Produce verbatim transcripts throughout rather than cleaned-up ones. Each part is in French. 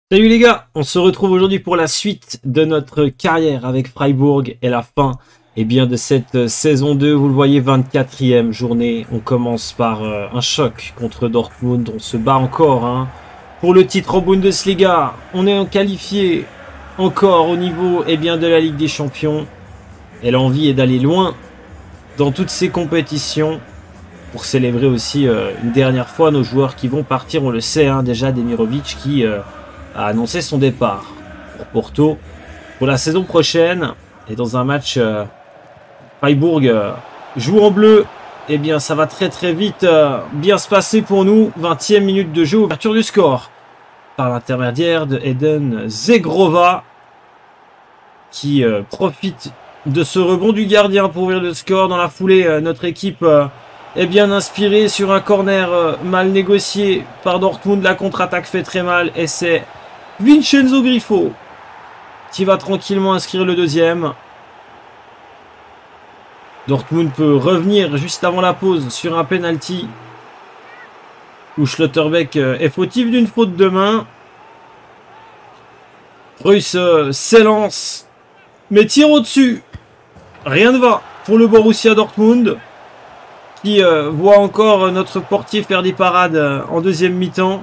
Salut les gars, on se retrouve aujourd'hui pour la suite de notre carrière avec Freiburg et la fin eh bien, de cette saison deux. Vous le voyez, vingt-quatrième journée. On commence par euh, un choc contre Dortmund. On se bat encore hein, pour le titre en Bundesliga. On est qualifié encore au niveau eh bien, de la Ligue des Champions. Et l'envie est d'aller loin dans toutes ces compétitions pour célébrer aussi euh, une dernière fois nos joueurs qui vont partir. On le sait hein, déjà, Demirovic qui... Euh, a annoncé son départ pour Porto pour la saison prochaine. Et dans un match euh, Freiburg euh, joue en bleu, et eh bien ça va très très vite euh, bien se passer pour nous. vingtième minute de jeu, ouverture du score par l'intermédiaire de Eden Zegrova qui euh, profite de ce rebond du gardien pour ouvrir le score. Dans la foulée, euh, notre équipe euh, est bien inspirée sur un corner euh, mal négocié par Dortmund. La contre-attaque fait très mal et c'est Vincenzo Grifo qui va tranquillement inscrire le deuxième. Dortmund peut revenir juste avant la pause sur un penalty où Schlotterbeck est fautif d'une faute de main. Reus euh, s'élance mais tire au-dessus. Rien ne va pour le Borussia Dortmund qui euh, voit encore notre portier faire des parades euh, en deuxième mi-temps.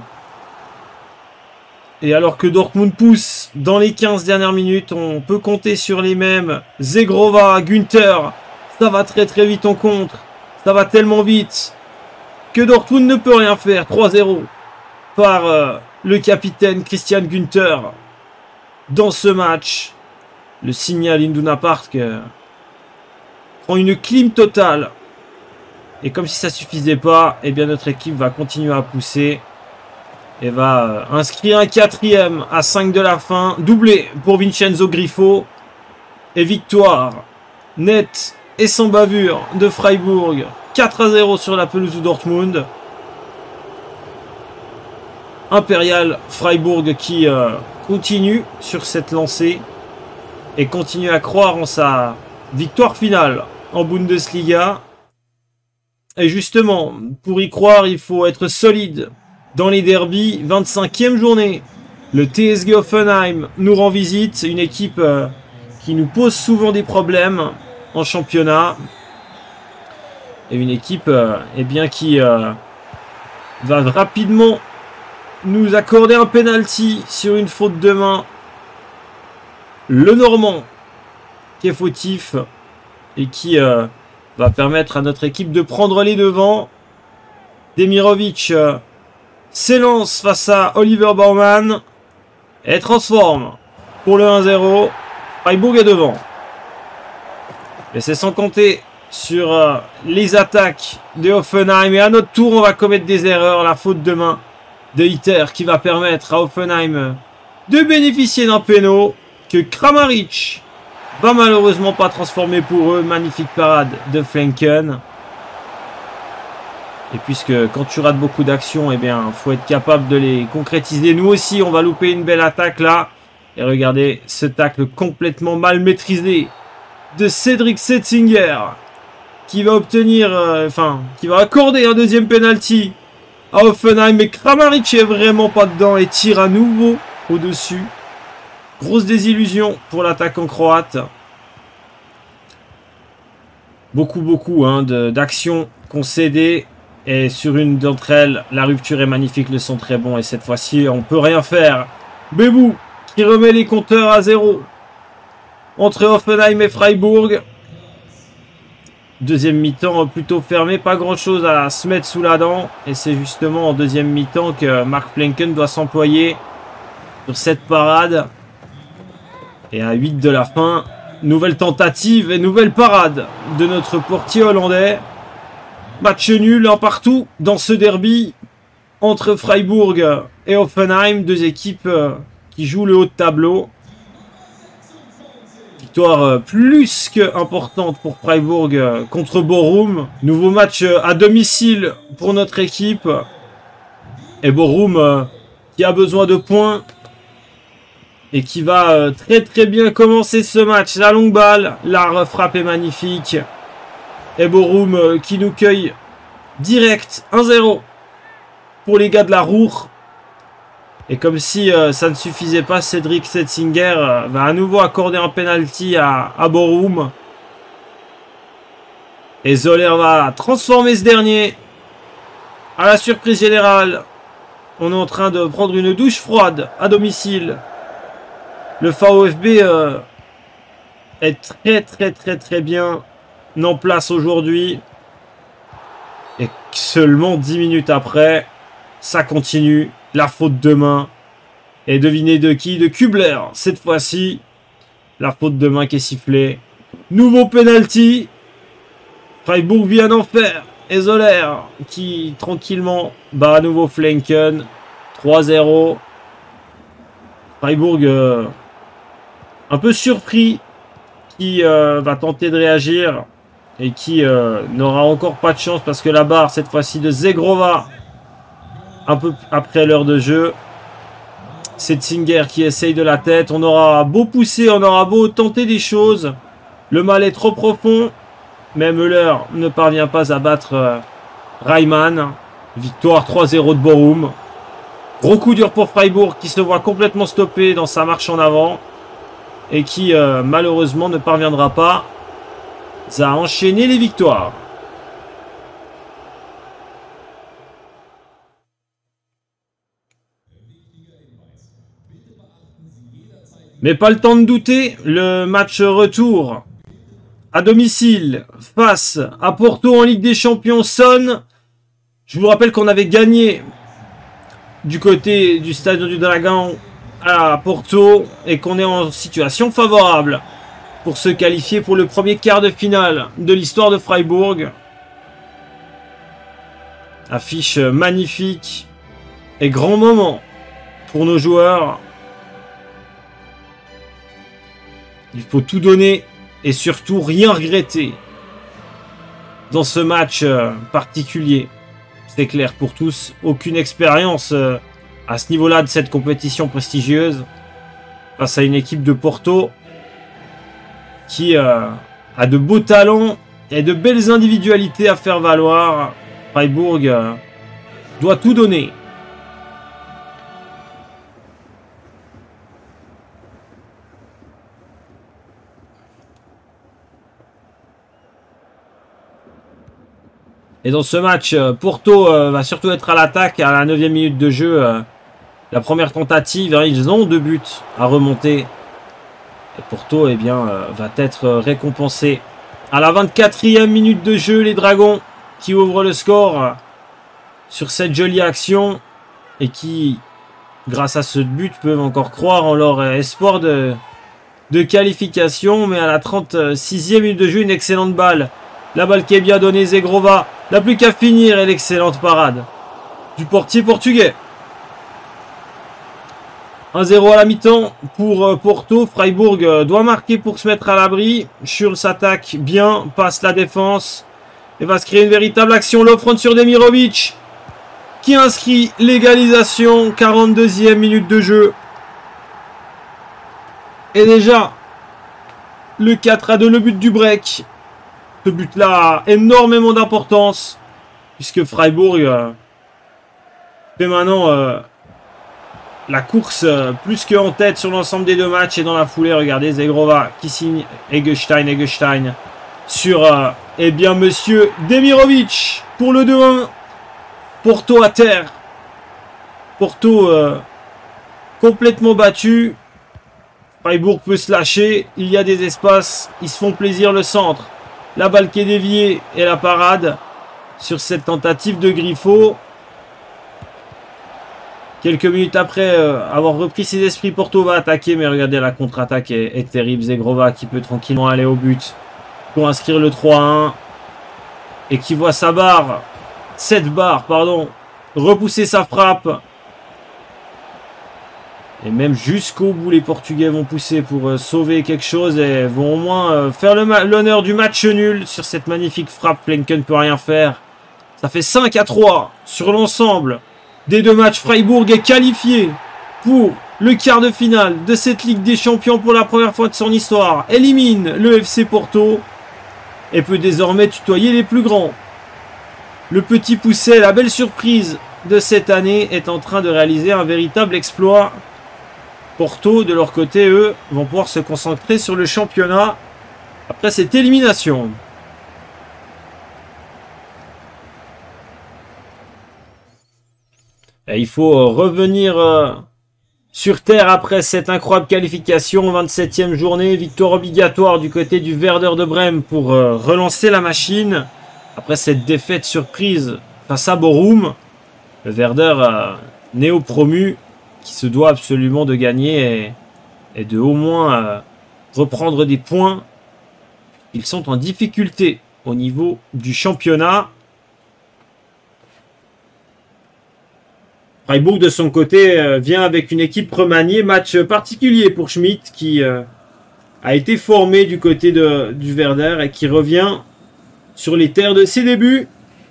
Et alors que Dortmund pousse dans les quinze dernières minutes, on peut compter sur les mêmes. Zegrova, Günther, ça va très très vite en contre. Ça va tellement vite que Dortmund ne peut rien faire. trois zéro par euh, le capitaine Christian Günther dans ce match. Le Signal Iduna Park euh, prend une clim totale. Et comme si ça suffisait pas, eh bien notre équipe va continuer à pousser. Et va inscrire un quatrième à cinq de la fin. Doublé pour Vincenzo Grifo. Et victoire nette et sans bavure de Freiburg. quatre à zéro sur la pelouse de Dortmund. Impérial Freiburg qui euh, continue sur cette lancée. Et continue à croire en sa victoire finale en Bundesliga. Et justement, pour y croire, il faut être solide. Dans les derbies, vingt-cinquième journée, le T S G Hoffenheim nous rend visite. Une équipe euh, qui nous pose souvent des problèmes en championnat. Et une équipe euh, eh bien, qui euh, va rapidement nous accorder un penalty sur une faute de main. Le Normand qui est fautif et qui euh, va permettre à notre équipe de prendre les devants. Demirovic euh, s'élance face à Oliver Baumann et transforme pour le un zéro. Freiburg est devant. Et c'est sans compter sur euh, les attaques de Hoffenheim. Et à notre tour, on va commettre des erreurs. La faute de main de Hitter qui va permettre à Hoffenheim de bénéficier d'un péno que Kramaric va malheureusement pas transformer pour eux. Magnifique parade de Flenken. Et puisque quand tu rates beaucoup d'actions, eh bien, faut être capable de les concrétiser. Nous aussi, on va louper une belle attaque là. Et regardez ce tacle complètement mal maîtrisé de Cédric Setzinger qui va obtenir, euh, enfin, qui va accorder un deuxième penalty à Hoffenheim. Mais Kramaric est vraiment pas dedans et tire à nouveau au-dessus. Grosse désillusion pour l'attaquant croate. Beaucoup, beaucoup hein, d'actions concédées. Et sur une d'entre elles, la rupture est magnifique, le son très bon. Et cette fois-ci, on peut rien faire. Bebou qui remet les compteurs à zéro. Entre Hoffenheim et Freiburg. Deuxième mi-temps plutôt fermé. Pas grand-chose à se mettre sous la dent. Et c'est justement en deuxième mi-temps que Mark Flenken doit s'employer sur cette parade. Et à huit de la fin, nouvelle tentative et nouvelle parade de notre portier hollandais. Match nul, un partout dans ce derby entre Freiburg et Hoffenheim. Deux équipes qui jouent le haut de tableau. Victoire plus que importante pour Freiburg contre Bochum. Nouveau match à domicile pour notre équipe. Et Bochum qui a besoin de points. Et qui va très très bien commencer ce match. La longue balle, la frappe est magnifique. Et Bochum qui nous cueille direct un zéro pour les gars de la Ruhr. Et comme si euh, ça ne suffisait pas, Cédric Setzinger euh, va à nouveau accorder un penalty à, à Borum. Et Zoller va transformer ce dernier. À la surprise générale, on est en train de prendre une douche froide à domicile. Le VfB euh, est très très très très bien en place aujourd'hui. Et seulement dix minutes après, ça continue. La faute de main. Et devinez de qui? De Kubler. Cette fois-ci, la faute de main qui est sifflée. Nouveau penalty. Freiburg vient d'en faire. Et Zoller qui tranquillement bat à nouveau Flenken. trois zéro. Freiburg euh, un peu surpris. Qui euh, va tenter de réagir. Et qui euh, n'aura encore pas de chance. Parce que la barre cette fois-ci de Zegrova. Un peu après l'heure de jeu. Setzinger qui essaye de la tête. On aura beau pousser, on aura beau tenter des choses. Le mal est trop profond. Mais Müller ne parvient pas à battre euh, Reimann. Victoire trois zéro de Borum. Gros coup dur pour Freiburg qui se voit complètement stoppé dans sa marche en avant. Et qui euh, malheureusement ne parviendra pas à enchaîner les victoires. Mais pas le temps de douter, le match retour à domicile face à Porto en Ligue des Champions sonne. Je vous rappelle qu'on avait gagné du côté du Stade du Dragon à Porto et qu'on est en situation favorable pour se qualifier pour le premier quart de finale de l'histoire de Freiburg. Affiche magnifique et grand moment pour nos joueurs. Il faut tout donner et surtout rien regretter dans ce match euh, particulier. C'est clair pour tous, aucune expérience euh, à ce niveau-là de cette compétition prestigieuse face à une équipe de Porto qui euh, a de beaux talents et de belles individualités à faire valoir. Freiburg euh, doit tout donner. Et dans ce match, Porto euh, va surtout être à l'attaque à la neuvième minute de jeu. Euh, la première tentative, hein, ils ont deux buts à remonter. Et Porto eh bien, euh, va être récompensé. À la vingt-quatrième minute de jeu, les Dragons qui ouvrent le score euh, sur cette jolie action. Et qui, grâce à ce but, peuvent encore croire en leur euh, espoir de, de qualification. Mais à la trente-sixième minute de jeu, une excellente balle. La balle qui est bien donnée, Zegrova n'a plus qu'à finir et l'excellente parade du portier portugais. un zéro à la mi-temps pour Porto. Freiburg doit marquer pour se mettre à l'abri. Schürrle s'attaque bien, passe la défense et va se créer une véritable action. L'offrande sur Demirovic qui inscrit l'égalisation. quarante-deuxième minute de jeu. Et déjà le quatre à deux, le but du break. Ce but-là a énormément d'importance puisque Freiburg euh, fait maintenant euh, la course euh, plus qu'en tête sur l'ensemble des deux matchs. Et dans la foulée, regardez, Zegrova qui signe Eggestein, Eggestein sur euh, eh bien monsieur Demirovic pour le deux un. Porto à terre. Porto euh, complètement battu. Freiburg peut se lâcher. Il y a des espaces. Ils se font plaisir, le centre. La balle qui est déviée et la parade sur cette tentative de Griffo. Quelques minutes après euh, avoir repris ses esprits, Porto va attaquer. Mais regardez, la contre-attaque est, est terrible. Zegrova qui peut tranquillement aller au but pour inscrire le trois un. Et qui voit sa barre, cette barre, pardon, repousser sa frappe. Et même jusqu'au bout, les Portugais vont pousser pour euh, sauver quelque chose et vont au moins euh, faire l'honneur du match nul sur cette magnifique frappe. Flenken ne peut rien faire. Ça fait cinq à trois sur l'ensemble des deux matchs. Freiburg est qualifié pour le quart de finale de cette Ligue des Champions pour la première fois de son histoire. Élimine le F C Porto et peut désormais tutoyer les plus grands. Le petit Pousset, la belle surprise de cette année est en train de réaliser un véritable exploit. Porto, de leur côté, eux, vont pouvoir se concentrer sur le championnat après cette élimination. Et il faut revenir euh, sur terre après cette incroyable qualification. vingt-septième journée, victoire obligatoire du côté du Werder de Brême pour euh, relancer la machine. Après cette défaite surprise face à Bochum, le Werder euh, néo-promu qui se doit absolument de gagner et, et de au moins euh, reprendre des points. Ils sont en difficulté au niveau du championnat. Freiburg, de son côté, euh, vient avec une équipe remaniée. Match particulier pour Schmidt, qui euh, a été formé du côté de, du Werder et qui revient sur les terres de ses débuts.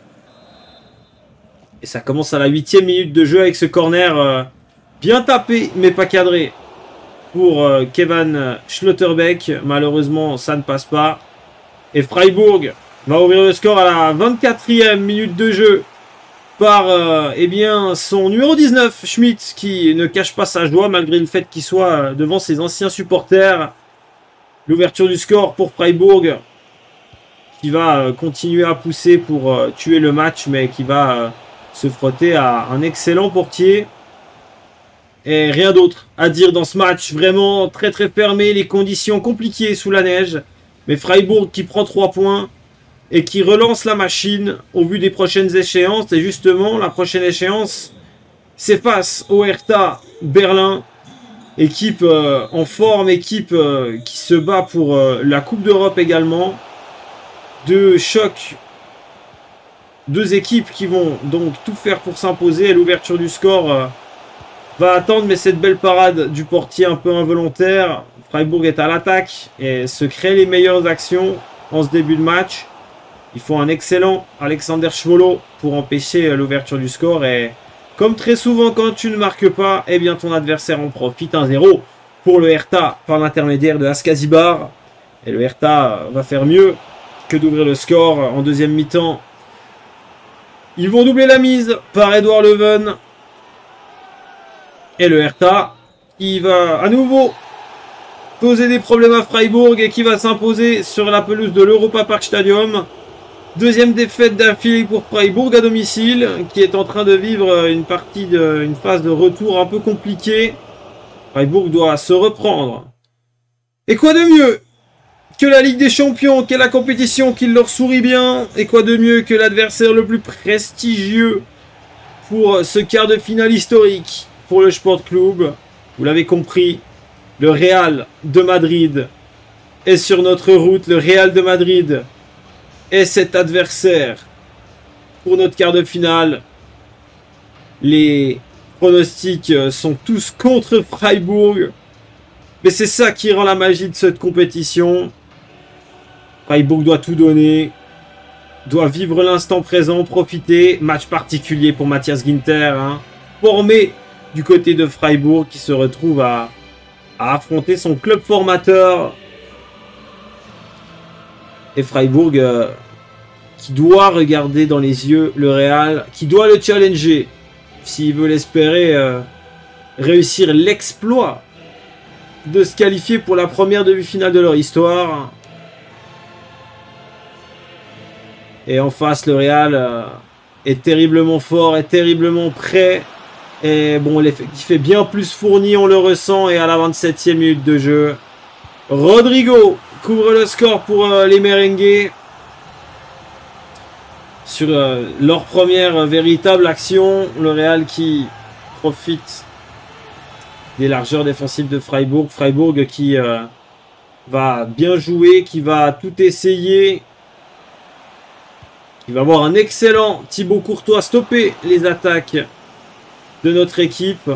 Et ça commence à la huitième minute de jeu avec ce corner euh, bien tapé, mais pas cadré, pour euh, Kevin Schlotterbeck. Malheureusement, ça ne passe pas. Et Freiburg va ouvrir le score à la vingt-quatrième minute de jeu par euh, eh bien, son numéro dix-neuf, Schmidt, qui ne cache pas sa joie malgré le fait qu'il soit devant ses anciens supporters. L'ouverture du score pour Freiburg, qui va euh, continuer à pousser pour euh, tuer le match, mais qui va euh, se frotter à un excellent portier. Et rien d'autre à dire dans ce match, vraiment très très fermé, les conditions compliquées sous la neige. Mais Freiburg qui prend trois points et qui relance la machine au vu des prochaines échéances. Et justement, la prochaine échéance, c'est face au Hertha Berlin. Équipe euh, en forme, équipe euh, qui se bat pour euh, la Coupe d'Europe également. Deux chocs, deux équipes qui vont donc tout faire pour s'imposer. Et l'ouverture du score euh, va attendre, mais cette belle parade du portier un peu involontaire. Freiburg est à l'attaque et se crée les meilleures actions en ce début de match. Il faut un excellent Alexander Schwolo pour empêcher l'ouverture du score. Et comme très souvent quand tu ne marques pas, eh bien ton adversaire en profite. Un zéro pour le Hertha par l'intermédiaire de Askazibar. Et le Hertha va faire mieux que d'ouvrir le score en deuxième mi-temps. Ils vont doubler la mise par Edouard Leuven. Et le Hertha qui va à nouveau poser des problèmes à Freiburg et qui va s'imposer sur la pelouse de l'Europa Park Stadium. Deuxième défaite d'affilée pour Freiburg à domicile, qui est en train de vivre une partie de, une phase de retour un peu compliquée. Freiburg doit se reprendre. Et quoi de mieux que la Ligue des Champions, qui est la compétition qui leur sourit bien, et quoi de mieux que l'adversaire le plus prestigieux pour ce quart de finale historique pour le Sport Club. Vous l'avez compris, le Real de Madrid est sur notre route. Le Real de Madrid est cet adversaire pour notre quart de finale. Les pronostics sont tous contre Freiburg, mais c'est ça qui rend la magie de cette compétition. Freiburg doit tout donner, doit vivre l'instant présent, profiter. Match particulier pour Matthias Ginter, hein, formé du côté de Freiburg, qui se retrouve à, à affronter son club formateur. Et Freiburg euh, qui doit regarder dans les yeux le Real, qui doit le challenger s'il veut l'espérer euh, réussir l'exploit de se qualifier pour la première demi-finale de leur histoire. Et en face, le Real euh, est terriblement fort, est terriblement prêt. Et bon, l'effectif est bien plus fourni, on le ressent. Et à la vingt-septième minute de jeu, Rodrigo couvre le score pour euh, les Merengues. Sur euh, leur première euh, véritable action, le Real qui profite des largeurs défensives de Freiburg. Freiburg qui euh, va bien jouer, qui va tout essayer. Qui va avoir un excellent Thibaut Courtois stopper les attaques de notre équipe.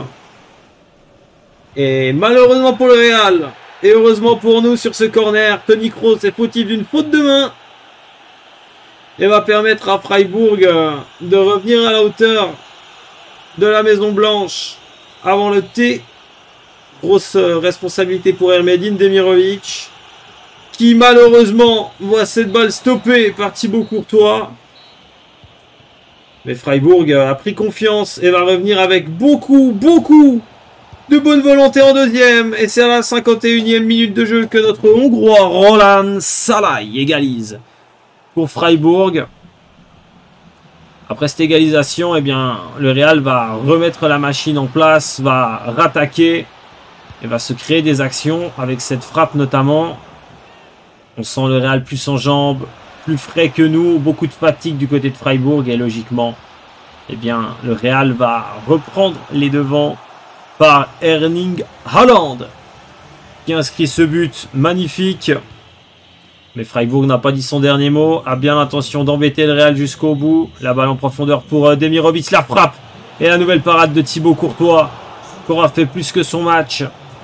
Et malheureusement pour le Real, et heureusement pour nous sur ce corner, Toni Kroos est fautif d'une faute de main. Et va permettre à Freiburg de revenir à la hauteur de la Maison Blanche avant le T. Grosse responsabilité pour Ermedin Demirovic, qui malheureusement voit cette balle stoppée par Thibaut Courtois. Mais Freiburg a pris confiance et va revenir avec beaucoup, beaucoup de bonne volonté en deuxième. Et c'est à la cinquante et unième minute de jeu que notre Hongrois Roland Salai égalise pour Freiburg. Après cette égalisation, eh bien, le Real va remettre la machine en place, va rattaquer et va se créer des actions avec cette frappe notamment. On sent le Real plus en jambes, plus frais que nous, beaucoup de fatigue du côté de Freiburg et logiquement, eh bien, le Real va reprendre les devants par Erling Haaland qui inscrit ce but magnifique. Mais Freiburg n'a pas dit son dernier mot, a bien l'intention d'embêter le Real jusqu'au bout. La balle en profondeur pour euh, Demirovic, la frappe et la nouvelle parade de Thibaut Courtois qui aura fait plus que son match.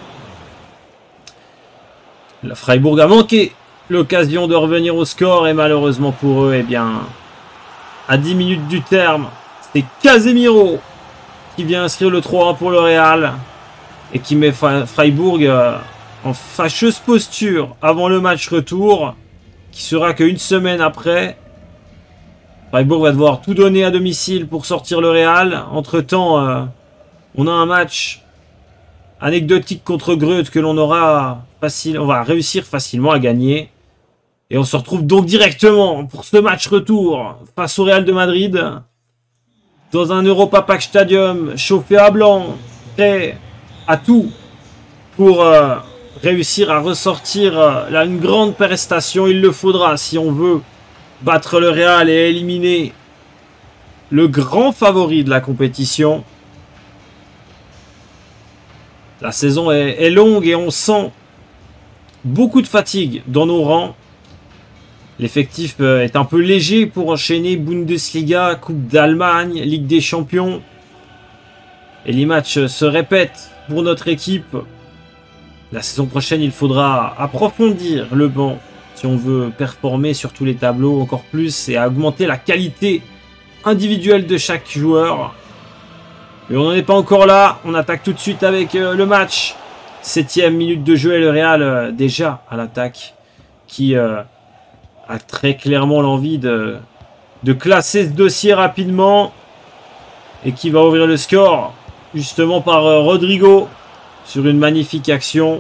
La Freiburg a manqué l'occasion de revenir au score et malheureusement pour eux, eh bien, à dix minutes du terme, c'est Casemiro qui vient inscrire le trois un pour le Real et qui met Freiburg euh, en fâcheuse posture avant le match retour qui sera qu'une semaine après. Freiburg va devoir tout donner à domicile pour sortir le Real. Entre temps, euh, on a un match anecdotique contre Greuthe que l'on aura facile, on va réussir facilement à gagner. Et on se retrouve donc directement pour ce match retour face au Real de Madrid dans un Europa Park Stadium chauffé à blanc, prêt à tout pour euh, réussir à ressortir euh, là une grande prestation. Il le faudra si on veut battre le Real et éliminer le grand favori de la compétition. La saison est, est longue et on sent beaucoup de fatigue dans nos rangs. L'effectif est un peu léger pour enchaîner Bundesliga, Coupe d'Allemagne, Ligue des Champions. Et les matchs se répètent pour notre équipe. La saison prochaine, il faudra approfondir le banc si on veut performer sur tous les tableaux encore plus et augmenter la qualité individuelle de chaque joueur. Mais on n'en est pas encore là. On attaque tout de suite avec le match. Septième minute de jeu et le Real déjà à l'attaque qui... Euh, a très clairement l'envie de, de classer ce dossier rapidement et qui va ouvrir le score justement par euh, Rodrigo sur une magnifique action.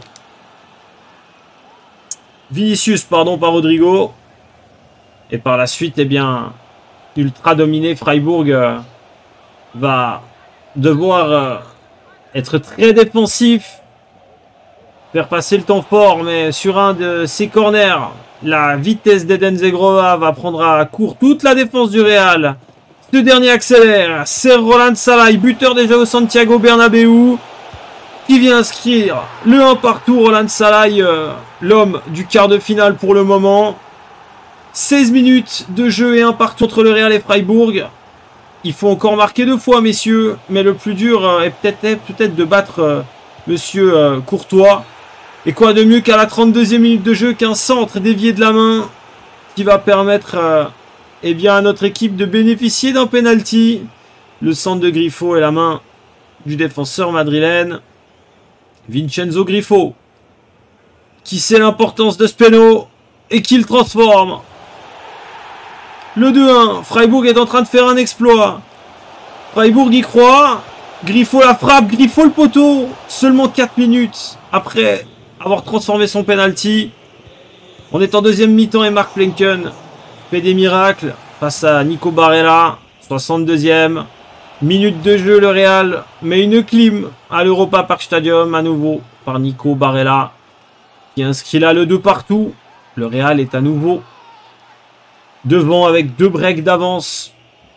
Vinicius, pardon, par Rodrigo. Et par la suite, eh bien, ultra dominé, Freiburg euh, va devoir euh, être très défensif, faire passer le temps fort, mais sur un de ses corners, la vitesse d'Eden Zegrova va prendre à court toute la défense du Real. Ce dernier accélère. C'est Roland Salai, buteur déjà au Santiago Bernabéu, qui vient inscrire le un partout. Roland Salai, euh, l'homme du quart de finale pour le moment. seize minutes de jeu et un partout entre le Real et Freiburg. Il faut encore marquer deux fois, messieurs. Mais le plus dur euh, est peut-être peut-être de battre euh, monsieur euh, Courtois. Et quoi de mieux qu'à la trente-deuxième minute de jeu qu'un centre dévié de la main qui va permettre euh, eh bien, à notre équipe de bénéficier d'un penalty. Le centre de Grifo et la main du défenseur madrilène Vincenzo Grifo qui sait l'importance de ce péno et qui le transforme. Le deux un. Freiburg est en train de faire un exploit. Freiburg y croit. Grifo la frappe. Grifo le poteau. Seulement quatre minutes après avoir transformé son penalty. On est en deuxième mi-temps et Mark Flenken fait des miracles face à Nico Barella. soixante-deuxième minute de jeu, le Real met une clim à l'Europa Park Stadium à nouveau par Nico Barella qui inscrit là le deux partout. Le Real est à nouveau devant avec deux breaks d'avance.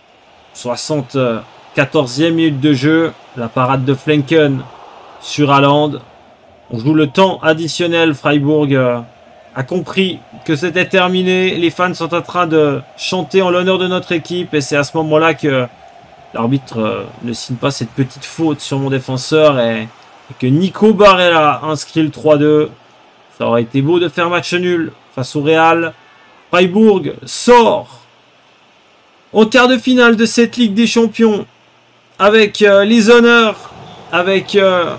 soixante-quatorzième minute de jeu. La parade de Flenken sur Haaland. On joue le temps additionnel. Freiburg euh, a compris que c'était terminé. Les fans sont en train de chanter en l'honneur de notre équipe. Et c'est à ce moment-là que l'arbitre euh, ne signe pas cette petite faute sur mon défenseur. Et, et que Nico Barella inscrit le trois deux. Ça aurait été beau de faire match nul face au Real. Freiburg sort en quart de finale de cette Ligue des Champions. Avec euh, les honneurs. Avec... Euh,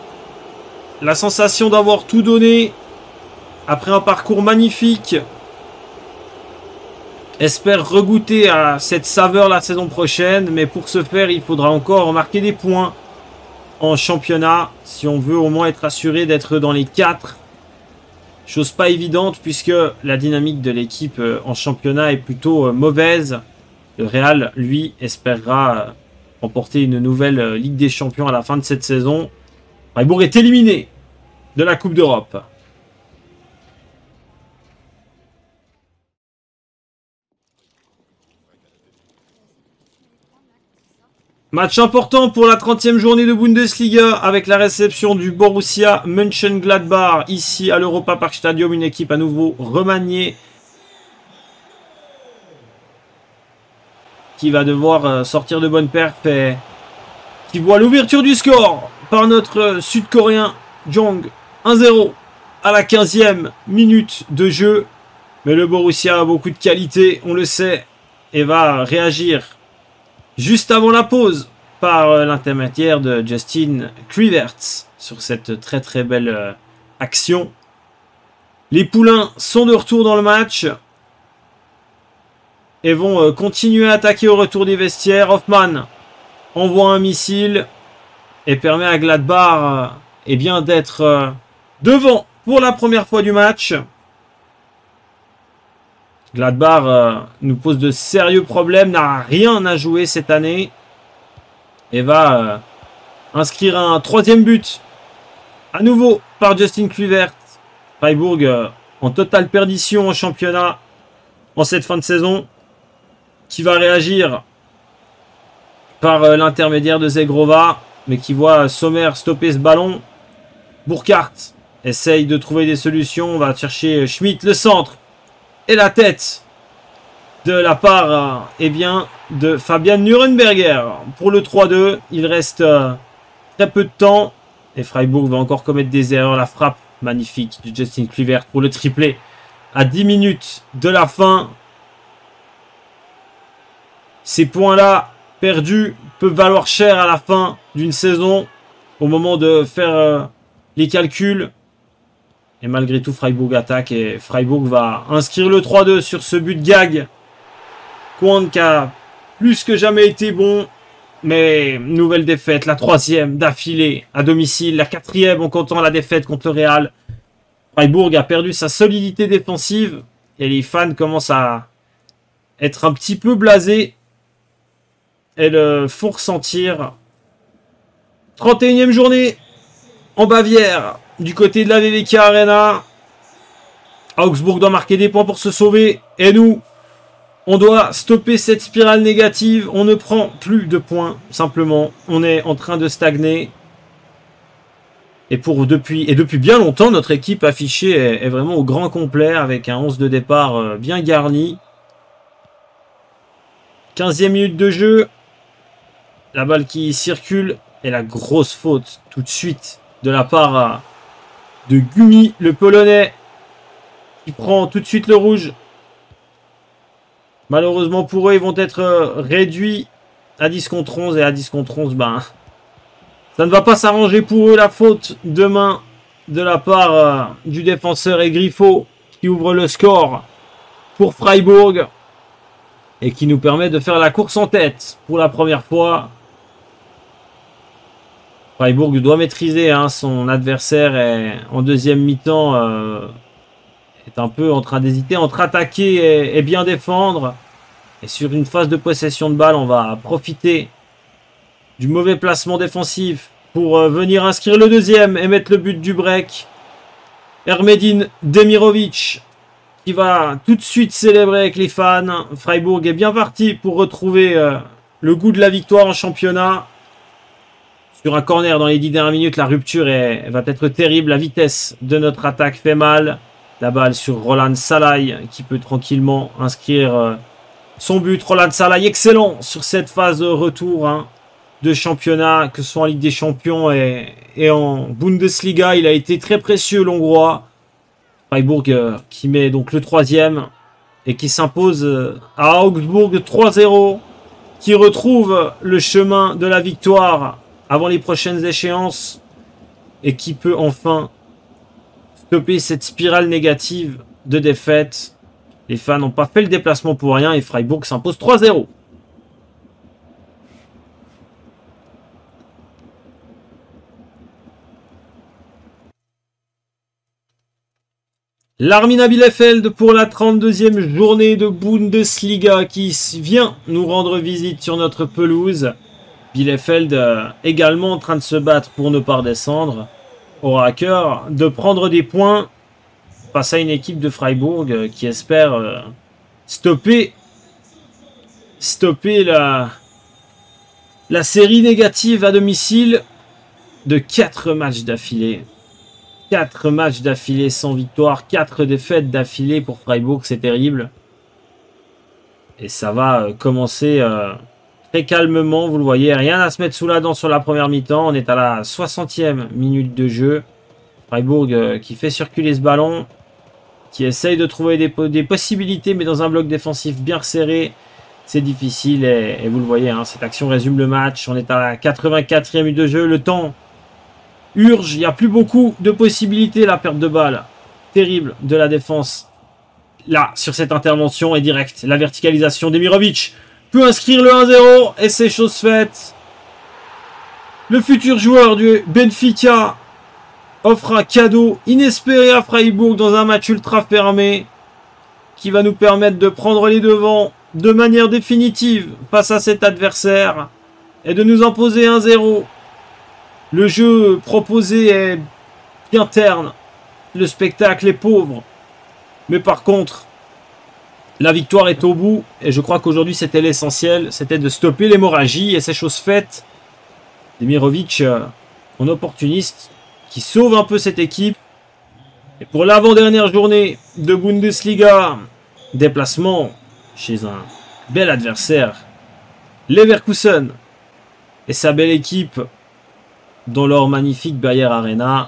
la sensation d'avoir tout donné après un parcours magnifique. espère regoûter à cette saveur la saison prochaine. Mais pour ce faire, il faudra encore marquer des points en championnat si on veut au moins être assuré d'être dans les quatre. Chose pas évidente puisque la dynamique de l'équipe en championnat est plutôt mauvaise. Le Real, lui, espérera remporter une nouvelle Ligue des Champions à la fin de cette saison. Freiburg est éliminé de la Coupe d'Europe. Match important pour la trentième journée de Bundesliga avec la réception du Borussia Mönchengladbach ici à l'Europa Park Stadium, une équipe à nouveau remaniée qui va devoir sortir de bonnes perfs et qui voit l'ouverture du score par notre Sud-Coréen Jong. un zéro à la quinzième minute de jeu. Mais le Borussia a beaucoup de qualité, on le sait, et va réagir juste avant la pause par l'intermédiaire de Justin Kluivert sur cette très très belle action. Les Poulains sont de retour dans le match et vont continuer à attaquer au retour des vestiaires. Hoffmann envoie un missile et permet à Gladbach eh bien, d'être devant pour la première fois du match. Gladbach euh, nous pose de sérieux problèmes, n'a rien à jouer cette année et va euh, inscrire un troisième but à nouveau par Justin Kluivert. Freiburg euh, en totale perdition en championnat en cette fin de saison, qui va réagir par euh, l'intermédiaire de Zegrova, mais qui voit Sommer stopper ce ballon. Burkhardt essaye de trouver des solutions, on va chercher Schmidt, le centre. Et la tête de la part euh, eh bien, de Fabian Nürnberger pour le trois deux. Il reste euh, très peu de temps. Et Freiburg va encore commettre des erreurs. La frappe magnifique de Justin Kluivert pour le triplé à dix minutes de la fin. Ces points-là perdus peuvent valoir cher à la fin d'une saison. Au moment de faire euh, les calculs. Et malgré tout, Freiburg attaque et Freiburg va inscrire le trois deux sur ce but gag. Kwon qui a plus que jamais été bon. Mais nouvelle défaite, la troisième d'affilée à domicile. La quatrième en comptant la défaite contre le Real. Freiburg a perdu sa solidité défensive. Et les fans commencent à être un petit peu blasés. Et le font ressentir. trente et unième journée en Bavière. Du côté de la V V K Arena, Augsbourg doit marquer des points pour se sauver. Et nous, on doit stopper cette spirale négative. On ne prend plus de points, simplement. On est en train de stagner. Et, pour depuis, et depuis bien longtemps, notre équipe affichée est, est vraiment au grand complet, avec un onze de départ bien garni. quinzième minute de jeu. La balle qui circule. Et la grosse faute, tout de suite, de la part de Gumi, le Polonais, qui prend tout de suite le rouge. Malheureusement pour eux, ils vont être réduits à dix contre onze. Et à dix contre onze, ben, ça ne va pas s'arranger pour eux. La faute de main de la part euh, du défenseur et Griffo, qui ouvre le score pour Freiburg. Et qui nous permet de faire la course en tête pour la première fois. Freiburg doit maîtriser hein, son adversaire et en deuxième mi-temps euh, est un peu en train d'hésiter entre attaquer et, et bien défendre. Et sur une phase de possession de balle, on va profiter du mauvais placement défensif pour euh, venir inscrire le deuxième et mettre le but du break. Ermedin Demirovic qui va tout de suite célébrer avec les fans. Freiburg est bien parti pour retrouver euh, le goût de la victoire en championnat. Sur un corner dans les dix dernières minutes, la rupture est, va être terrible. La vitesse de notre attaque fait mal. La balle sur Roland Salai qui peut tranquillement inscrire euh, son but. Roland Salai excellent sur cette phase de retour hein, de championnat, que ce soit en Ligue des Champions et, et en Bundesliga. Il a été très précieux l'Hongrois. Freiburg euh, qui met donc le troisième et qui s'impose euh, à Augsbourg trois zéro. Qui retrouve le chemin de la victoire avant les prochaines échéances et qui peut enfin stopper cette spirale négative de défaite. Les fans n'ont pas fait le déplacement pour rien et Freiburg s'impose trois zéro. L'Arminia Bielefeld pour la trente-deuxième journée de Bundesliga qui vient nous rendre visite sur notre pelouse. Bielefeld euh, également en train de se battre pour ne pas redescendre. Aura à cœur de prendre des points face à une équipe de Freiburg euh, qui espère euh, stopper, stopper la, la série négative à domicile de quatre matchs d'affilée. quatre matchs d'affilée sans victoire, quatre défaites d'affilée pour Freiburg, c'est terrible. Et ça va commencer euh, très calmement, vous le voyez, rien à se mettre sous la dent sur la première mi-temps. On est à la soixantième minute de jeu. Freiburg euh, qui fait circuler ce ballon, qui essaye de trouver des, des possibilités, mais dans un bloc défensif bien resserré, c'est difficile. Et, et vous le voyez, hein, cette action résume le match. On est à la quatre-vingt-quatrième minute de jeu, le temps urge, il n'y a plus beaucoup de possibilités, la perte de balle terrible de la défense. Là, sur cette intervention est directe. La verticalisation d'Emirovic peut inscrire le un zéro et c'est chose faite. Le futur joueur du Benfica offre un cadeau inespéré à Freiburg dans un match ultra fermé qui va nous permettre de prendre les devants de manière définitive face à cet adversaire et de nous imposer un zéro. Le jeu proposé est bien terne. Le spectacle est pauvre. Mais par contre, la victoire est au bout. Et je crois qu'aujourd'hui, c'était l'essentiel. C'était de stopper l'hémorragie. Et c'est chose faite. Demirovic, euh, en opportuniste, qui sauve un peu cette équipe. Et pour l'avant-dernière journée de Bundesliga, déplacement chez un bel adversaire, Leverkusen et sa belle équipe dans leur magnifique Bayer Arena.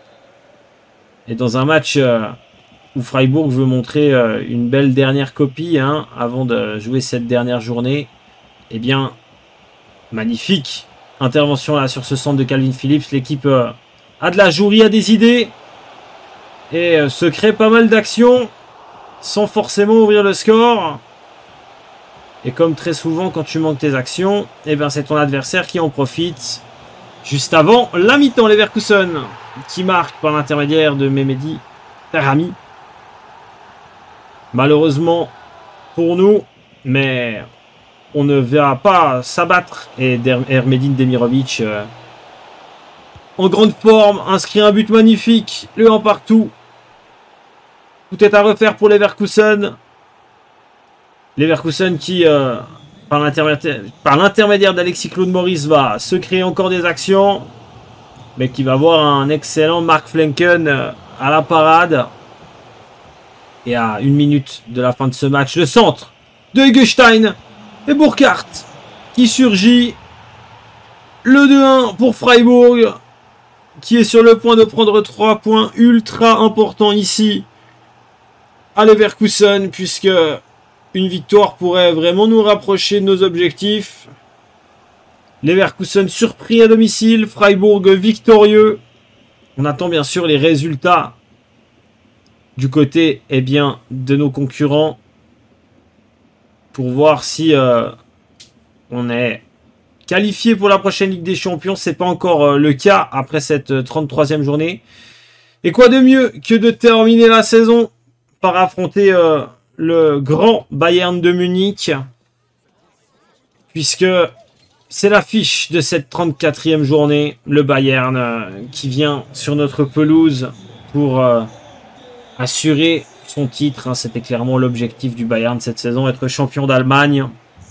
Et dans un match euh, où Freiburg veut montrer euh, une belle dernière copie hein, avant de jouer cette dernière journée. Eh bien, magnifique intervention là sur ce centre de Calvin Phillips. L'équipe euh, a de la jouerie, a des idées et euh, se crée pas mal d'actions sans forcément ouvrir le score. Et comme très souvent quand tu manques tes actions, eh bien c'est ton adversaire qui en profite. Juste avant la mi-temps, Leverkusen qui marque par l'intermédiaire de Mehmedi Tarami. Malheureusement pour nous, mais on ne verra pas s'abattre. Et Ermedin Demirovic euh, en grande forme, inscrit un but magnifique, le un partout. Tout est à refaire pour Leverkusen. Leverkusen qui... Euh, par l'intermédiaire d'Alexis Claude Maurice va se créer encore des actions, mais qui va voir un excellent Mark Flenken à la parade. Et à une minute de la fin de ce match, le centre de Eggestein et Burkhardt qui surgit. Le deux un pour Freiburg qui est sur le point de prendre trois points ultra importants ici à Leverkusen, puisque une victoire pourrait vraiment nous rapprocher de nos objectifs. Leverkusen surpris à domicile, Freiburg victorieux. On attend bien sûr les résultats du côté eh bien, de nos concurrents pour voir si euh, on est qualifié pour la prochaine Ligue des Champions. Ce n'est pas encore euh, le cas après cette trente-troisième journée. Et quoi de mieux que de terminer la saison par affronter... Euh, le grand Bayern de Munich, puisque c'est l'affiche de cette trente-quatrième journée, le Bayern euh, qui vient sur notre pelouse pour euh, assurer son titre. Hein, c'était clairement l'objectif du Bayern cette saison, être champion d'Allemagne.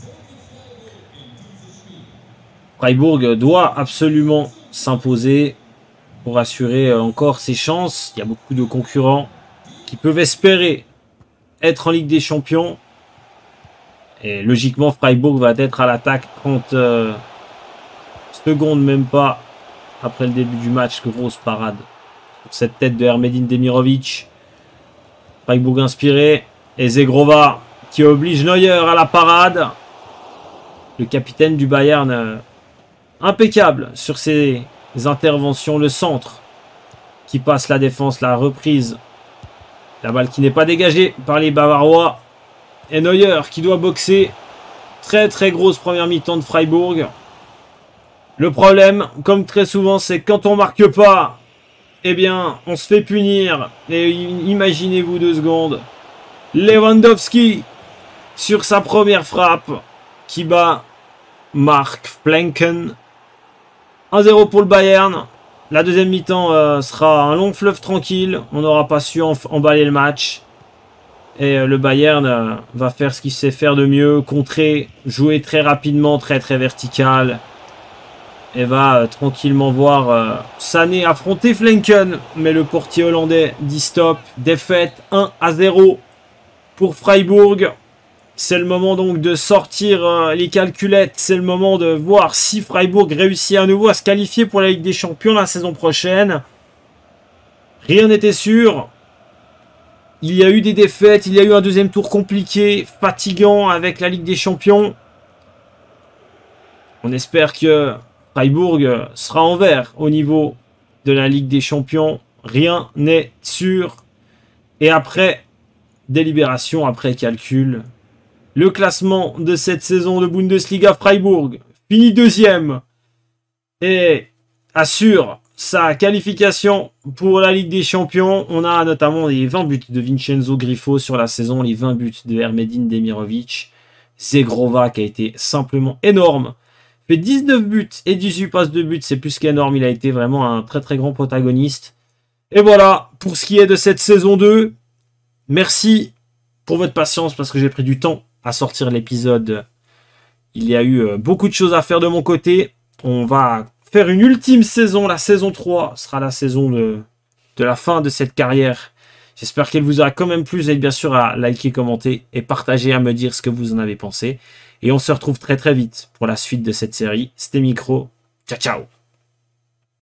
Freiburg doit absolument s'imposer pour assurer euh, encore ses chances. Il y a beaucoup de concurrents qui peuvent espérer être en Ligue des Champions. Et logiquement, Freiburg va être à l'attaque trente euh, secondes, même pas, après le début du match. Grosse parade pour cette tête de Ermedin Demirovic. Freiburg inspiré. Et Zegrova qui oblige Neuer à la parade. Le capitaine du Bayern euh, impeccable sur ses interventions. Le centre qui passe la défense, la reprise La balle qui n'est pas dégagée par les Bavarois. Et Neuer qui doit boxer. Très très grosse première mi-temps de Freiburg. Le problème, comme très souvent, c'est que quand on marque pas, eh bien, on se fait punir. Et imaginez-vous deux secondes. Lewandowski sur sa première frappe qui bat Mark Flanken. un zéro pour le Bayern. La deuxième mi-temps euh, sera un long fleuve tranquille. On n'aura pas su emballer le match. Et euh, le Bayern euh, va faire ce qu'il sait faire de mieux. Contrer, jouer très rapidement, très très vertical. Et va euh, tranquillement voir euh, Sané affronter Flanken. Mais le portier hollandais dit stop. Défaite un à zéro pour Freiburg. C'est le moment donc de sortir euh, les calculettes. C'est le moment de voir si Freiburg réussit à nouveau à se qualifier pour la Ligue des Champions la saison prochaine. Rien n'était sûr. Il y a eu des défaites. Il y a eu un deuxième tour compliqué, fatigant avec la Ligue des Champions. On espère que Freiburg sera en vert au niveau de la Ligue des Champions. Rien n'est sûr. Et après délibération, après calcul... Le classement de cette saison de Bundesliga, Freiburg finit deuxième et assure sa qualification pour la Ligue des Champions. On a notamment les vingt buts de Vincenzo Grifo sur la saison, les vingt buts de Ermedin Demirovic. Zegrova qui a été simplement énorme. Fait dix-neuf buts et dix-huit passes de but, c'est plus qu'énorme. Il a été vraiment un très très grand protagoniste. Et voilà pour ce qui est de cette saison deux. Merci pour votre patience parce que j'ai pris du temps à sortir l'épisode. Il y a eu beaucoup de choses à faire de mon côté. On va faire une ultime saison. La saison trois sera la saison de, de la fin de cette carrière. J'espère qu'elle vous aura quand même plu. Vous avez bien sûr à liker, commenter et partager, à me dire ce que vous en avez pensé. Et on se retrouve très très vite pour la suite de cette série. C'était Micro. Ciao, ciao.